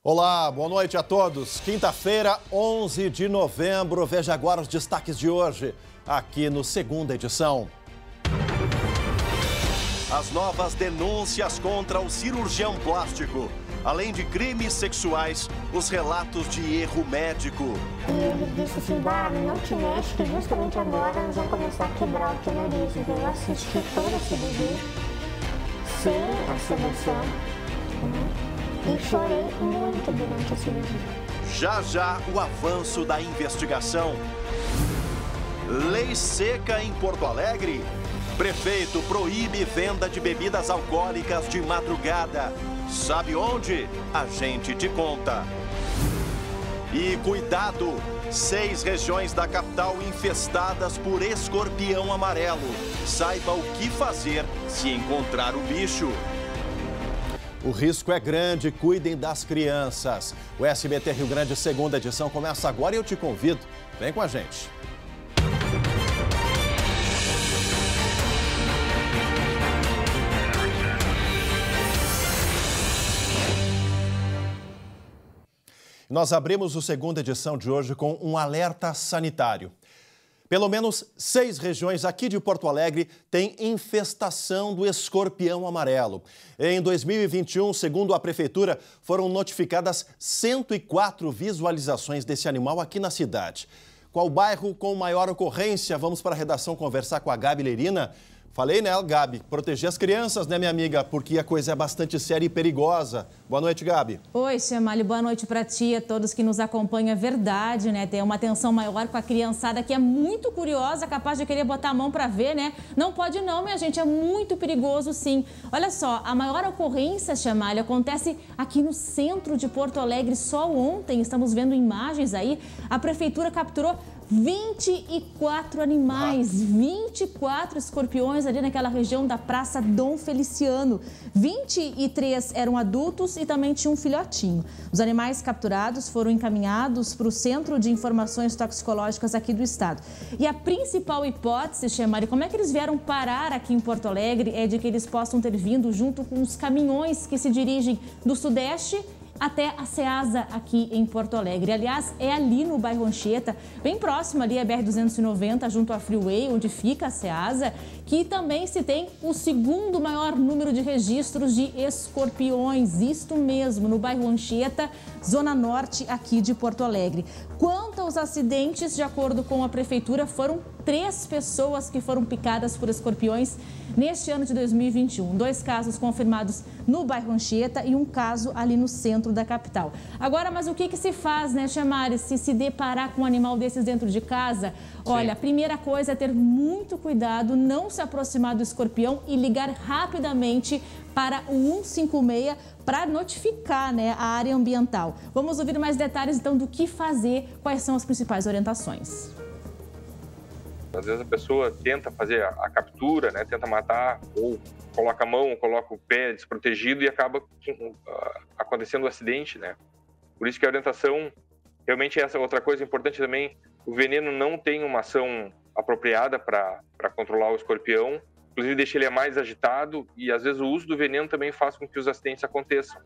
Olá, boa noite a todos. Quinta-feira, 11 de novembro. Veja agora os destaques de hoje, aqui no Segunda Edição. As novas denúncias contra o cirurgião plástico. Além de crimes sexuais, os relatos de erro médico. E ele disse assim, não te mexe, que justamente agora nós vamos começar a quebrar o teu nariz. Então eu assisti toda a cirurgia, sem a sedação, e chorei muito durante a cirurgia. Já o avanço da investigação. Lei seca em Porto Alegre. Prefeito proíbe venda de bebidas alcoólicas de madrugada. Sabe onde? A gente te conta. E cuidado, 6 regiões da capital infestadas por escorpião amarelo. Saiba o que fazer se encontrar o bicho. O risco é grande, cuidem das crianças. O SBT Rio Grande Segunda Edição começa agora e eu te convido. Vem com a gente. Nós abrimos o Segunda Edição de hoje com um alerta sanitário. Pelo menos 6 regiões aqui de Porto Alegre têm infestação do escorpião amarelo. Em 2021, segundo a Prefeitura, foram notificadas 104 visualizações desse animal aqui na cidade. Qual o bairro com maior ocorrência? Vamos para a redação conversar com a Gabi Lerina. Falei, né, Gabi? Proteger as crianças, né, minha amiga? Porque a coisa é bastante séria e perigosa. Boa noite, Gabi. Oi, Chamali. Boa noite para ti e a todos que nos acompanham. É verdade, né? Tem uma atenção maior com a criançada que é muito curiosa, capaz de querer botar a mão para ver, né? Não pode não, minha gente. É muito perigoso, sim. Olha só, a maior ocorrência, Chamali, acontece aqui no centro de Porto Alegre. Só ontem, estamos vendo imagens aí, a Prefeitura capturou 24 animais, 24 escorpiões ali naquela região da Praça Dom Feliciano. 23 eram adultos e também tinha um filhotinho. Os animais capturados foram encaminhados para o Centro de Informações Toxicológicas aqui do estado. E a principal hipótese, Chamari, como é que eles vieram parar aqui em Porto Alegre é de que eles possam ter vindo junto com os caminhões que se dirigem do Sudeste até a Ceasa aqui em Porto Alegre. Aliás, é ali no bairro Anchieta, bem próximo ali a BR-290, junto à Freeway, onde fica a Ceasa, que também se tem o segundo maior número de registros de escorpiões. Isto mesmo, no bairro Anchieta, zona norte aqui de Porto Alegre. Quanto aos acidentes, de acordo com a Prefeitura, foram 3 pessoas que foram picadas por escorpiões neste ano de 2021. 2 casos confirmados no bairro Anchieta e um caso ali no centro da capital. Agora, mas o que se faz, né, Chamari, se deparar com um animal desses dentro de casa? Olha, a primeira coisa é ter muito cuidado, não se aproximar do escorpião e ligar rapidamente para o 156 para notificar, né, a área ambiental. Vamos ouvir mais detalhes, então, do que fazer, quais são as principais orientações. Às vezes a pessoa tenta fazer a captura, né, tenta matar, ou coloca a mão, ou coloca o pé desprotegido e acaba acontecendo um acidente, né? Por isso que a orientação, realmente essa outra coisa importante também, o veneno não tem uma ação apropriada para controlar o escorpião, inclusive deixa ele mais agitado e às vezes o uso do veneno também faz com que os acidentes aconteçam.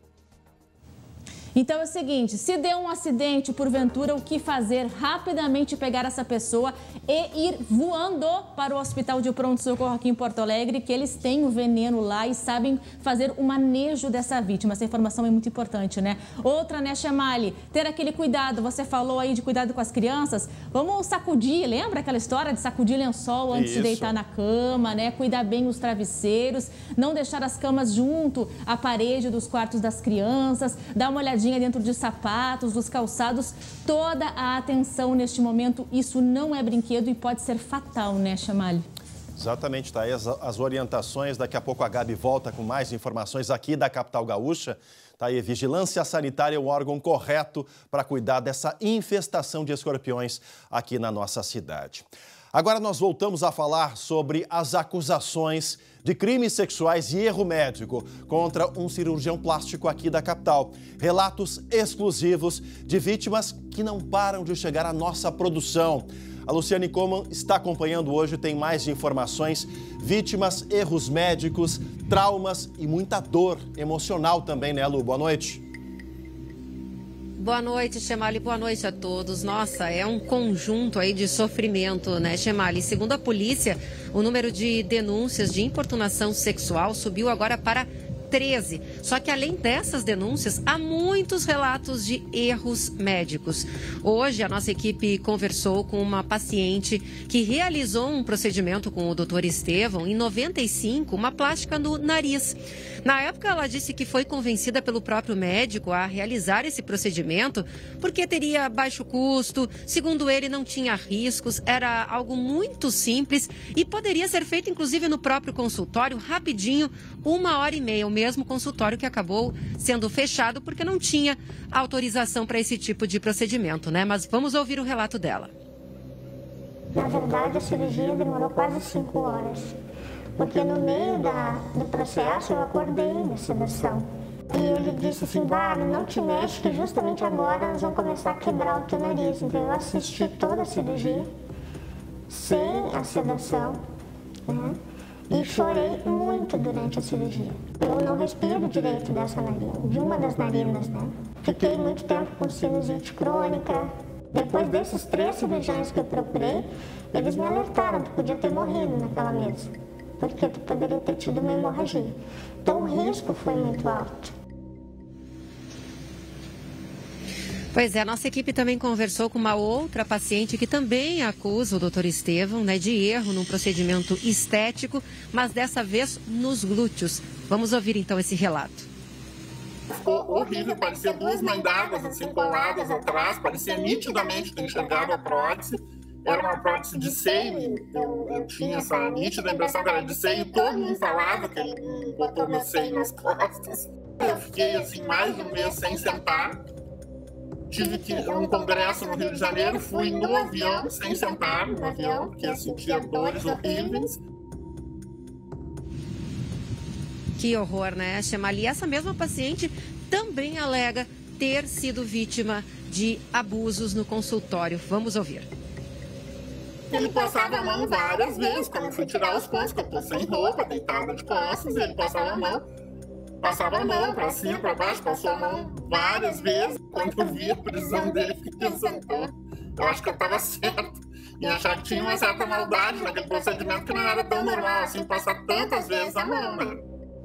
Então é o seguinte, se der um acidente, porventura, o que fazer? Rapidamente pegar essa pessoa e ir voando para o Hospital de Pronto-Socorro aqui em Porto Alegre, que eles têm o veneno lá e sabem fazer o manejo dessa vítima. Essa informação é muito importante, né? Outra, né, Chamali? Ter aquele cuidado, você falou aí de cuidado com as crianças. Vamos sacudir, lembra aquela história de sacudir lençol antes de deitar na cama, né? Cuidar bem os travesseiros, não deixar as camas junto à parede dos quartos das crianças, dar uma olhadinha dentro de sapatos, dos calçados, toda a atenção neste momento. Isso não é brinquedo e pode ser fatal, né, Chamali? Exatamente, tá aí as orientações. Daqui a pouco a Gabi volta com mais informações aqui da capital gaúcha. Tá aí, vigilância sanitária é o órgão correto para cuidar dessa infestação de escorpiões aqui na nossa cidade. Agora nós voltamos a falar sobre as acusações de crimes sexuais e erro médico contra um cirurgião plástico aqui da capital. Relatos exclusivos de vítimas que não param de chegar à nossa produção. A Luciane Coman está acompanhando hoje, tem mais informações. Vítimas, erros médicos, traumas e muita dor emocional também, né, Lu? Boa noite. Boa noite, Chemali. Boa noite a todos. Nossa, é um conjunto aí de sofrimento, né, Chemali? Segundo a polícia, o número de denúncias de importunação sexual subiu agora para 13. Só que além dessas denúncias, há muitos relatos de erros médicos. Hoje, a nossa equipe conversou com uma paciente que realizou um procedimento com o Dr. Estevão em 95, uma plástica no nariz. Na época, ela disse que foi convencida pelo próprio médico a realizar esse procedimento porque teria baixo custo, segundo ele, não tinha riscos, era algo muito simples e poderia ser feito, inclusive, no próprio consultório, rapidinho, 1h30, o mesmo consultório que acabou sendo fechado porque não tinha autorização para esse tipo de procedimento, né? Mas vamos ouvir o relato dela. Na verdade, a cirurgia demorou quase 5 horas. Porque no meio do processo eu acordei da sedação. E ele disse assim, não te mexe, que justamente agora nós vamos começar a quebrar o teu nariz. Então eu assisti toda a cirurgia, sem a sedação, né? E chorei muito durante a cirurgia. Eu não respiro direito dessa narina, de uma das narinas, né? Fiquei muito tempo com sinusite crônica. Depois desses 3 cirurgiões que eu procurei, eles me alertaram que podia ter morrido naquela mesa, porque tu poderia ter tido uma hemorragia. Então o risco foi muito alto. Pois é, a nossa equipe também conversou com uma outra paciente que também acusa o Dr. Estevão, né, de erro num procedimento estético, mas dessa vez nos glúteos. Vamos ouvir então esse relato. Ficou horrível, parecia 2 mães d'água assim coladas atrás, parecia nitidamente ter enxergado a prótese. Era uma prótese de seio, eu tinha essa nítida impressão que era de seio, todo mundo falava que ele botou meu seio nas costas. Eu fiquei assim mais de 1 mês sem sentar, tive que ir a um congresso no Rio de Janeiro, fui no avião, sem sentar no avião, porque eu sentia dores horríveis. Que horror, né, Chemali? Essa mesma paciente também alega ter sido vítima de abusos no consultório. Vamos ouvir. Ele passava a mão várias vezes, quando eu fui tirar os pontos, que eu tô sem roupa, deitada de costas, ele passava a mão para cima, para baixo, passou a mão várias vezes. Quando eu vi a prisão dele, fiquei pensando, eu acho que eu estava certo em achar que tinha uma certa maldade naquele procedimento que não era tão normal assim, passar tantas vezes a mão, né?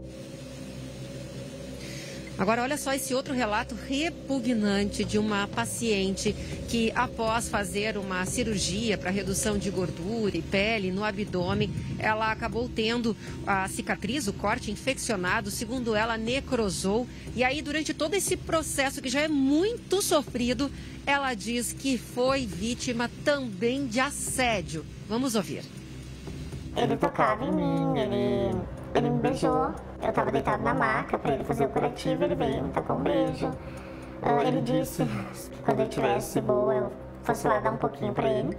Agora, olha só esse outro relato repugnante de uma paciente que, após fazer uma cirurgia para redução de gordura e pele no abdômen, ela acabou tendo a cicatriz, o corte infeccionado, segundo ela, necrosou. E aí, durante todo esse processo, que já é muito sofrido, ela diz que foi vítima também de assédio. Vamos ouvir. Ele tocava em mim, ele me beijou. Eu estava deitado na maca para ele fazer o curativo, ele veio me tocou um beijo. Ele disse que quando eu estivesse boa, eu fosse lá dar um pouquinho para ele.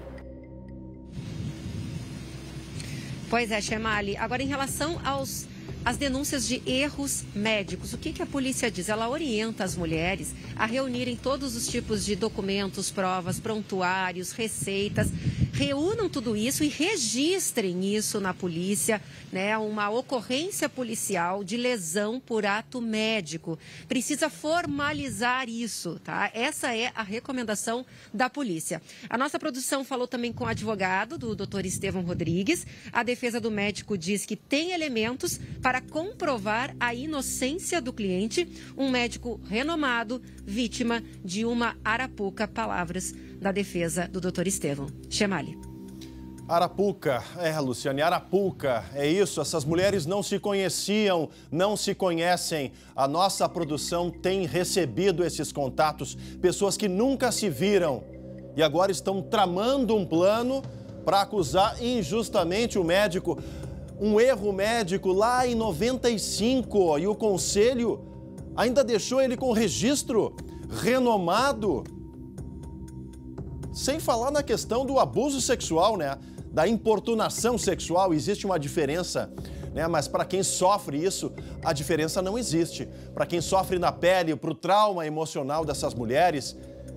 Pois é, Chemali. Agora, em relação às denúncias de erros médicos, o que a polícia diz? Ela orienta as mulheres a reunirem todos os tipos de documentos, provas, prontuários, receitas. Reúnam tudo isso e registrem isso na polícia, né? Uma ocorrência policial de lesão por ato médico. Precisa formalizar isso, tá? Essa é a recomendação da polícia. A nossa produção falou também com o advogado do Dr. Estevão Rodrigues. A defesa do médico diz que tem elementos para comprovar a inocência do cliente, um médico renomado, vítima de uma arapuca. Palavras da defesa do Dr. Estevão. Chemali. Arapuca, Luciane, Arapuca, é isso, essas mulheres não se conheciam, não se conhecem. A nossa produção tem recebido esses contatos, pessoas que nunca se viram e agora estão tramando um plano para acusar injustamente o médico. Um erro médico lá em 95 e o conselho ainda deixou ele com registro renomado. Sem falar na questão do abuso sexual, né? Da importunação sexual, existe uma diferença, né? Mas para quem sofre isso, a diferença não existe. Para quem sofre na pele, para o trauma emocional dessas mulheres,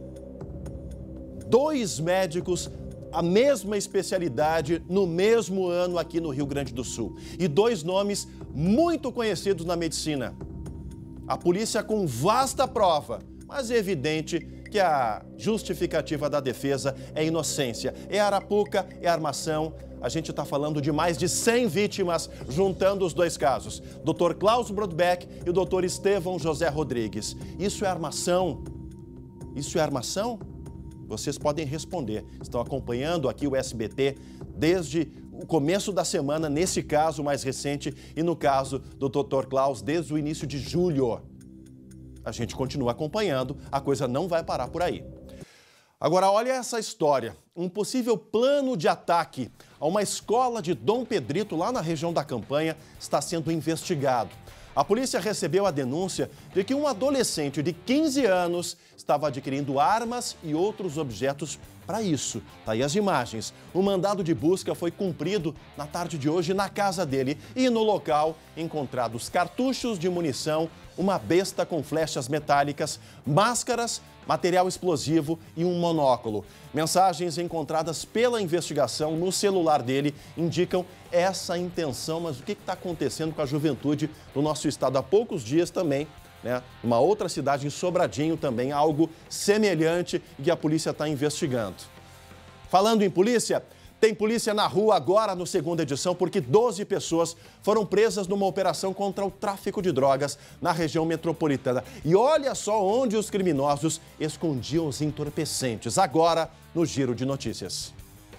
2 médicos, a mesma especialidade, no mesmo ano aqui no Rio Grande do Sul. E 2 nomes muito conhecidos na medicina. A polícia com vasta prova, mas é evidente que a justificativa da defesa é inocência. É arapuca, é armação. A gente está falando de mais de 100 vítimas, juntando os dois casos. Dr. Klaus Brodbeck e o Dr. Estevão José Rodrigues. Isso é armação? Isso é armação? Vocês podem responder. Estão acompanhando aqui o SBT desde o começo da semana, nesse caso mais recente, e no caso do Dr. Klaus, desde o início de julho. A gente continua acompanhando, a coisa não vai parar por aí. Agora, olha essa história. Um possível plano de ataque a uma escola de Dom Pedrito, lá na região da Campanha, está sendo investigado. A polícia recebeu a denúncia de que um adolescente de 15 anos estava adquirindo armas e outros objetos para isso. Tá aí as imagens. O mandado de busca foi cumprido na tarde de hoje na casa dele e no local encontrados cartuchos de munição, uma besta com flechas metálicas, máscaras, material explosivo e um monóculo. Mensagens encontradas pela investigação no celular dele indicam essa intenção, mas o que está acontecendo com a juventude no nosso estado há poucos dias também, né? Uma outra cidade, em Sobradinho, também algo semelhante que a polícia está investigando. Falando em polícia, tem polícia na rua agora no segunda edição porque 12 pessoas foram presas numa operação contra o tráfico de drogas na região metropolitana. E olha só onde os criminosos escondiam os entorpecentes. Agora, no Giro de Notícias.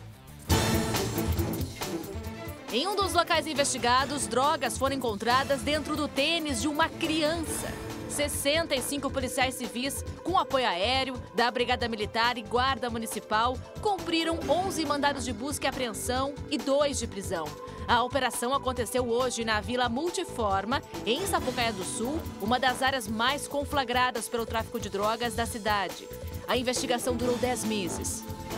Em um dos locais investigados, drogas foram encontradas dentro do tênis de uma criança. 65 policiais civis, com apoio aéreo, da Brigada Militar e Guarda Municipal, cumpriram 11 mandados de busca e apreensão e 2 de prisão. A operação aconteceu hoje na Vila Multiforma, em Sapucaia do Sul, uma das áreas mais conflagradas pelo tráfico de drogas da cidade. A investigação durou 10 meses.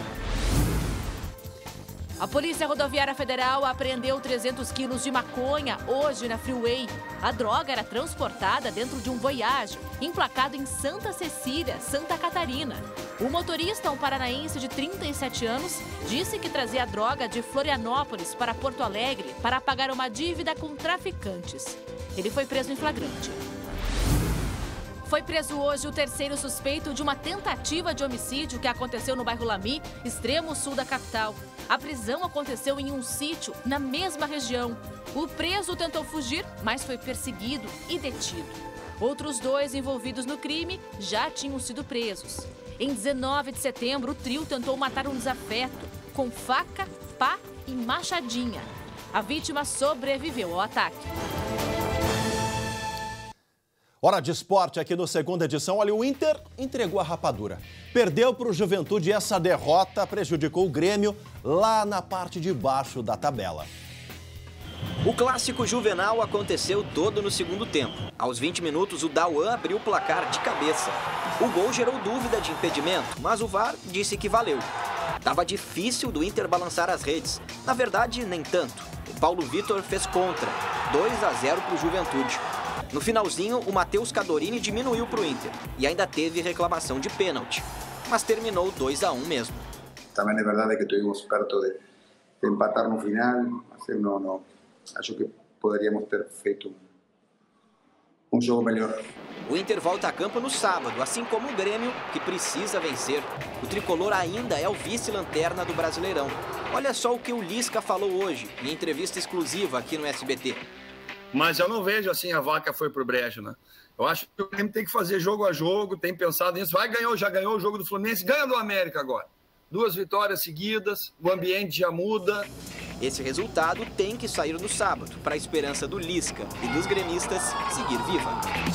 A Polícia Rodoviária Federal apreendeu 300 quilos de maconha hoje na Freeway. A droga era transportada dentro de um Voyage, emplacado em Santa Cecília, Santa Catarina. O motorista, um paranaense de 37 anos, disse que trazia a droga de Florianópolis para Porto Alegre para pagar uma dívida com traficantes. Ele foi preso em flagrante. Foi preso hoje o terceiro suspeito de uma tentativa de homicídio que aconteceu no bairro Lamy, extremo sul da capital. A prisão aconteceu em um sítio na mesma região. O preso tentou fugir, mas foi perseguido e detido. Outros 2 envolvidos no crime já tinham sido presos. Em 19 de setembro, o trio tentou matar um desafeto com faca, pá e machadinha. A vítima sobreviveu ao ataque. Hora de esporte aqui no segunda edição. Olha, o Inter entregou a rapadura. Perdeu para o Juventude e essa derrota prejudicou o Grêmio lá na parte de baixo da tabela. O clássico juvenal aconteceu todo no segundo tempo. Aos 20 minutos, o Dauan abriu o placar de cabeça. O gol gerou dúvida de impedimento, mas o VAR disse que valeu. Tava difícil do Inter balançar as redes. Na verdade, nem tanto. O Paulo Vitor fez contra, 2-0 para o Juventude. No finalzinho, o Matheus Cadorini diminuiu para o Inter e ainda teve reclamação de pênalti, mas terminou 2-1 mesmo. Também é verdade que estivemos perto de empatar no final, mas não, acho que poderíamos ter feito um jogo melhor. O Inter volta a campo no sábado, assim como o Grêmio, que precisa vencer. O tricolor ainda é o vice-lanterna do Brasileirão. Olha só o que o Lisca falou hoje, em entrevista exclusiva aqui no SBT. Mas eu não vejo assim a vaca foi pro brejo, né? Eu acho que o Grêmio tem que fazer jogo a jogo, tem pensado nisso. Já ganhou o jogo do Fluminense, ganha do América agora. 2 vitórias seguidas, o ambiente já muda. Esse resultado tem que sair no sábado, para a esperança do Lisca e dos gremistas seguir viva.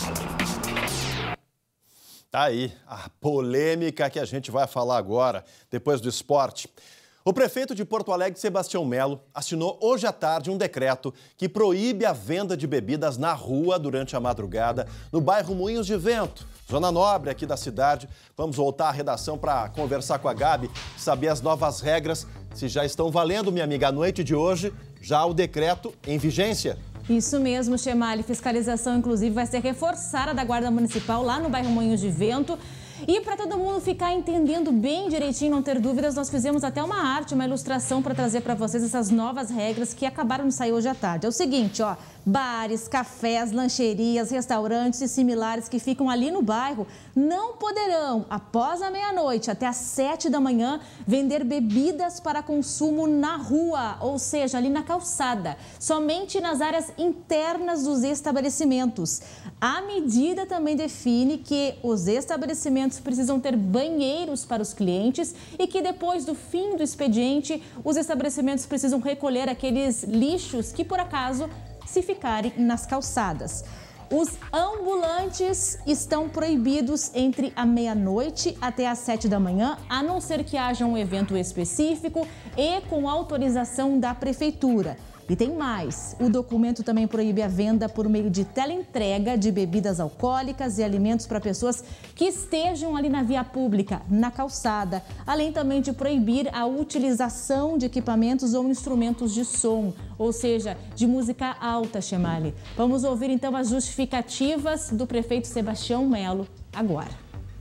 Tá aí a polêmica que a gente vai falar agora, depois do esporte. O prefeito de Porto Alegre, Sebastião Melo, assinou hoje à tarde um decreto que proíbe a venda de bebidas na rua durante a madrugada no bairro Moinhos de Vento, zona nobre aqui da cidade. Vamos voltar à redação para conversar com a Gabi, saber as novas regras, se já estão valendo, minha amiga. À noite de hoje, já o decreto em vigência. Isso mesmo, Chemali. Fiscalização, inclusive, vai ser reforçada da Guarda Municipal lá no bairro Moinhos de Vento. E para todo mundo ficar entendendo bem direitinho, não ter dúvidas, nós fizemos até uma arte, uma ilustração para trazer para vocês essas novas regras que acabaram de sair hoje à tarde. É o seguinte, ó, Bares, cafés, lancherias, restaurantes e similares que ficam ali no bairro não poderão, após a meia-noite até às 7 da manhã, vender bebidas para consumo na rua, ou seja, ali na calçada, somente nas áreas internas dos estabelecimentos. A medida também define que os estabelecimentos precisam ter banheiros para os clientes e que depois do fim do expediente, os estabelecimentos precisam recolher aqueles lixos que, por acaso, se ficarem nas calçadas. Os ambulantes estão proibidos entre a meia-noite até às 7 da manhã, a não ser que haja um evento específico e com autorização da prefeitura. E tem mais, o documento também proíbe a venda por meio de teleentrega de bebidas alcoólicas e alimentos para pessoas que estejam ali na via pública, na calçada, além também de proibir a utilização de equipamentos ou instrumentos de som, ou seja, de música alta, Chemali. Vamos ouvir então as justificativas do prefeito Sebastião Melo agora.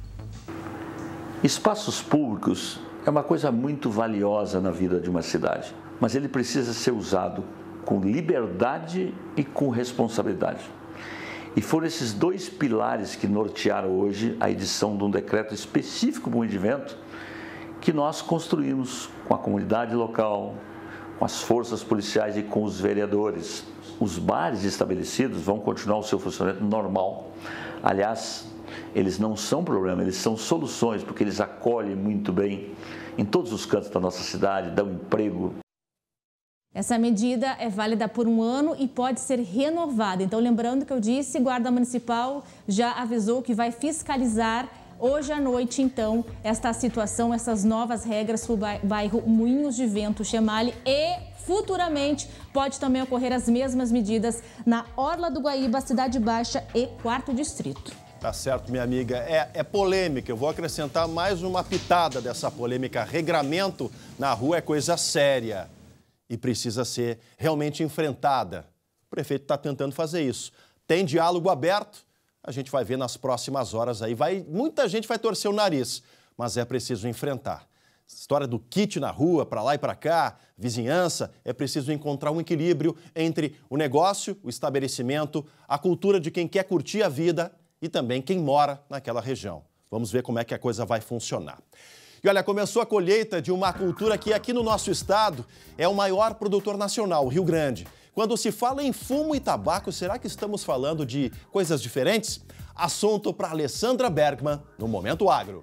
Espaços públicos é uma coisa muito valiosa na vida de uma cidade, mas ele precisa ser usado com liberdade e com responsabilidade. E foram esses dois pilares que nortearam hoje a edição de um decreto específico para o evento que nós construímos com a comunidade local, com as forças policiais e com os vereadores. Os bares estabelecidos vão continuar o seu funcionamento normal. Aliás, eles não são problema, eles são soluções, porque eles acolhem muito bem em todos os cantos da nossa cidade, dão emprego. Essa medida é válida por 1 ano e pode ser renovada. Então, lembrando que eu disse, a Guarda Municipal já avisou que vai fiscalizar hoje à noite, então, esta situação, essas novas regras para o bairro Moinhos de Vento, Chemali, e futuramente pode também ocorrer as mesmas medidas na Orla do Guaíba, Cidade Baixa e 4º Distrito. Tá certo, minha amiga. É polêmica. Eu vou acrescentar mais uma pitada dessa polêmica. Regramento na rua é coisa séria e precisa ser realmente enfrentada. O prefeito está tentando fazer isso. Tem diálogo aberto, a gente vai ver nas próximas horas aí. Muita gente vai torcer o nariz, mas é preciso enfrentar. História do kit na rua, para lá e para cá, vizinhança, é preciso encontrar um equilíbrio entre o negócio, o estabelecimento, a cultura de quem quer curtir a vida e também quem mora naquela região. Vamos ver como é que a coisa vai funcionar. E olha, começou a colheita de uma cultura que aqui no nosso estado é o maior produtor nacional, o Rio Grande. Quando se fala em fumo e tabaco, será que estamos falando de coisas diferentes? Assunto para Alessandra Bergman no Momento Agro.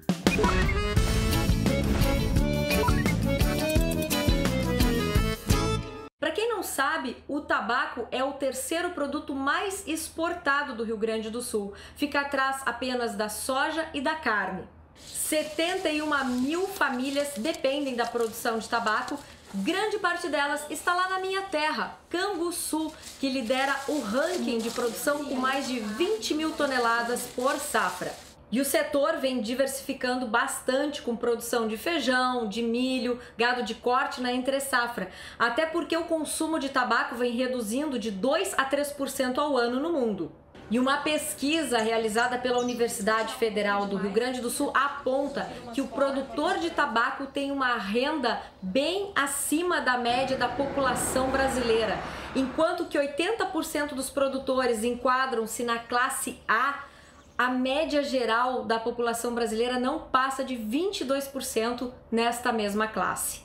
Para quem não sabe, o tabaco é o 3º produto mais exportado do Rio Grande do Sul. Fica atrás apenas da soja e da carne. 71 mil famílias dependem da produção de tabaco. Grande parte delas está lá na minha terra, Canguçu, que lidera o ranking de produção com mais de 20 mil toneladas por safra. E o setor vem diversificando bastante com produção de feijão, de milho, gado de corte na entre-safra, até porque o consumo de tabaco vem reduzindo de 2 a 3% ao ano no mundo. E uma pesquisa realizada pela Universidade Federal do Rio Grande do Sul aponta que o produtor de tabaco tem uma renda bem acima da média da população brasileira. Enquanto que 80% dos produtores enquadram-se na classe A média geral da população brasileira não passa de 22% nesta mesma classe.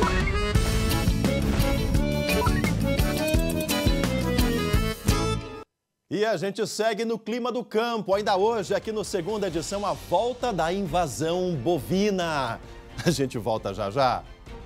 E a gente segue no clima do campo. Ainda hoje, aqui no Segunda Edição, a volta da invasão bovina. A gente volta já já.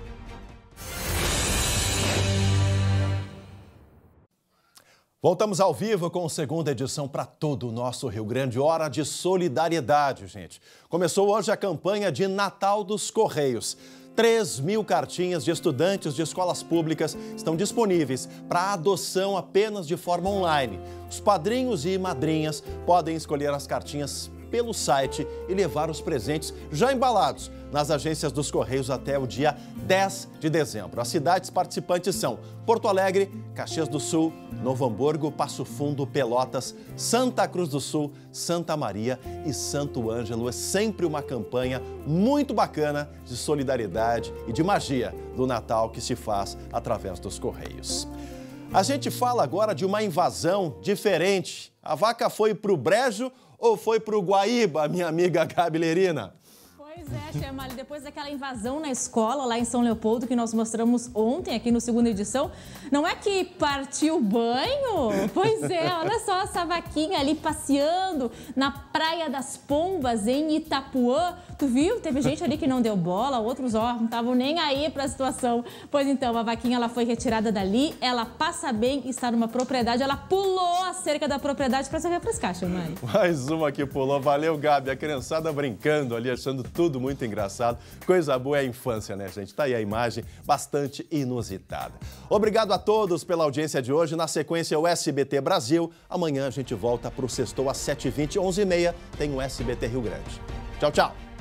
Voltamos ao vivo com a Segunda Edição para todo o nosso Rio Grande. Hora de solidariedade, gente. Começou hoje a campanha de Natal dos Correios. 3.000 cartinhas de estudantes de escolas públicas estão disponíveis para adoção apenas de forma online. Os padrinhos e madrinhas podem escolher as cartinhas pelo site e levar os presentes já embalados nas agências dos Correios até o dia 10 de dezembro. As cidades participantes são Porto Alegre, Caxias do Sul, Novo Hamburgo, Passo Fundo, Pelotas, Santa Cruz do Sul, Santa Maria e Santo Ângelo. É sempre uma campanha muito bacana de solidariedade e de magia do Natal que se faz através dos Correios. A gente fala agora de uma invasão diferente. A vaca foi pro brejo ou foi pro Guaíba, minha amiga Gabi Lerina? Pois é, Tia Mali, depois daquela invasão na escola lá em São Leopoldo que nós mostramos ontem aqui no segunda edição, não é que partiu o banho? Pois é, olha só essa vaquinha ali passeando na Praia das Pombas, em Itapuã. Tu viu? Teve gente ali que não deu bola, outros, ó, não estavam nem aí para a situação. Pois então, a vaquinha ela foi retirada dali, ela passa bem, está numa propriedade, ela pulou a cerca da propriedade para se refrescar, Tia Mali. Mais uma que pulou. Valeu, Gabi. A criançada brincando ali, achando tudo muito engraçado. Coisa boa é a infância, né, gente? Tá aí a imagem bastante inusitada. Obrigado a todos pela audiência de hoje. Na sequência, o SBT Brasil. Amanhã a gente volta pro Sextou às 7h20, 11h30. Tem o SBT Rio Grande. Tchau, tchau.